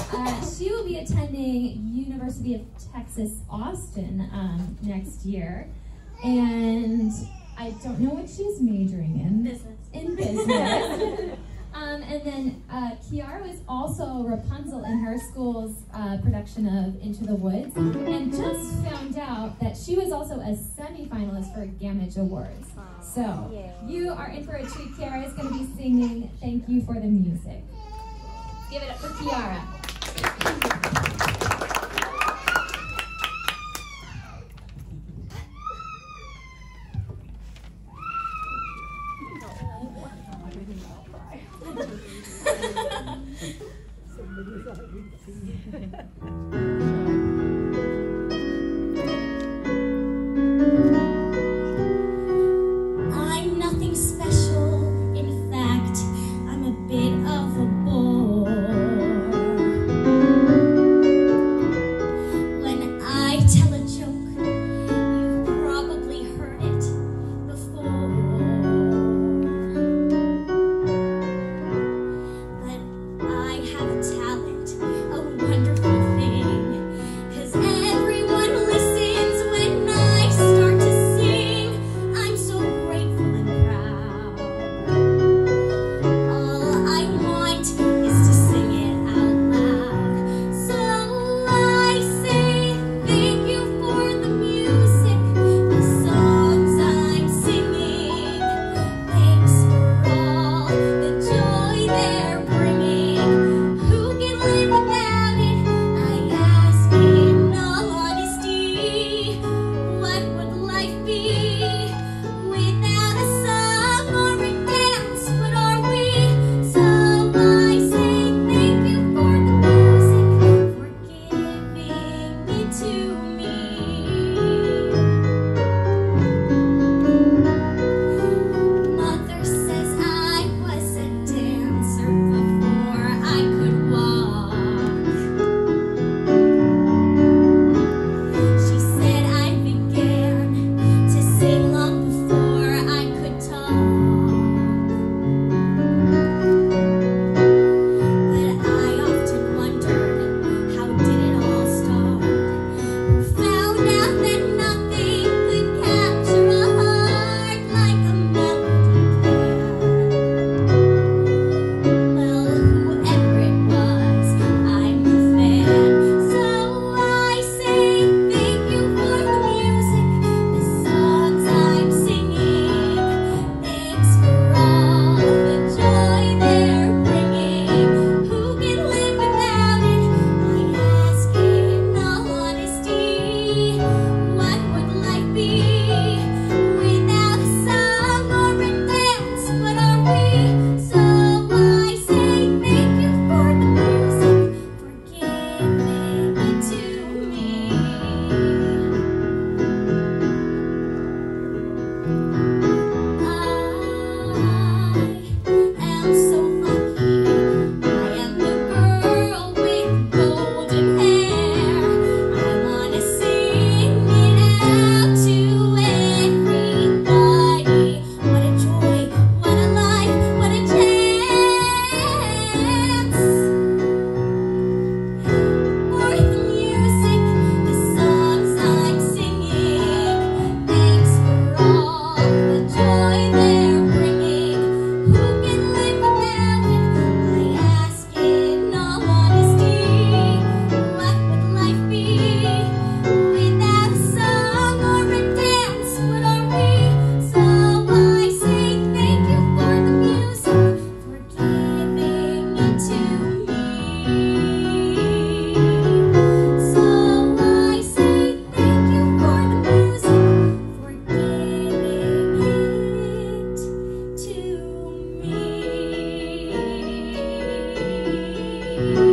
She will be attending University of Texas, Austin next year. And I don't know what she's majoring in. Business. In business. And then Kiara was also Rapunzel in her school's production of Into the Woods, and just found out that she was also a semi-finalist for Gamage Awards. So you are in for a treat. Kiara is going to be singing Thank You for the Music. Give it up for Kiara. I'm nothing special, in fact, I'm a bit of a bore. When I tell a joke, you've probably heard it before. But I have a talent, a wonderful thing, 'cause everyone listens when I start to sing. I'm so grateful and proud. All I want is to sing it out loud. So I say thank you for the music, the songs I'm singing. Thanks for all the joy they're bringing. Who can live without it? I ask in all honesty. What would life be without a song or a dance? What are we? So I say thank you for the music, for giving it to me. Mother says I was a dancer before I could walk. She said I began to sing long before I could talk. But I often wondered, how did it all start? Who found out that nothing could capture a heart like a melody can? Well, whoever it was, I'm a fan. So I say thank you for the music, the songs I'm singing. Thanks for all the joy they're bringing. Who can live without it? I ask in all honesty. What would life be without a song or a dance? What are we? So I say thank you for the music, for giving it to me. I am so lucky. I am the girl with golden hair. I wanna sing it out to everybody. What a joy, what a life, what a chance. For the music, the songs I'm singing. Thanks for all the joy they're bringing. Who can live without it? I ask in all honesty. What would life be without a song or a dance? What are we? So I say thank you for the music, for giving it to me. So I say thank you for the music, for giving it to me.